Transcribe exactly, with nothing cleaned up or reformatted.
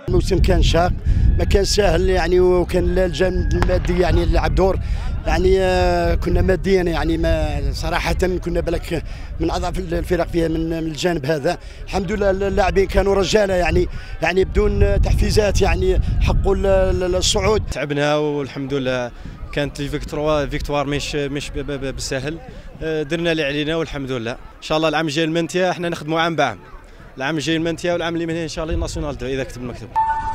الموسم كان شاق، ما كان سهل يعني، وكان الجانب المادي يعني لعب دور يعني. كنا ماديا يعني ما صراحه كنا بالك من اضعف الفرق فيها من الجانب هذا. الحمد لله اللاعبين كانوا رجاله يعني، يعني بدون تحفيزات يعني حقوا الصعود. تعبنا والحمد لله كانت الفيكتوار فيكتوار مش مش بالسهل، درنا اللي علينا والحمد لله. ان شاء الله العام الجاي المنتيا احنا نخدموا عام بعام، العام الجاي المنتيا والعام اللي منه ان شاء الله ناسيونال اذا كتب المكتوب.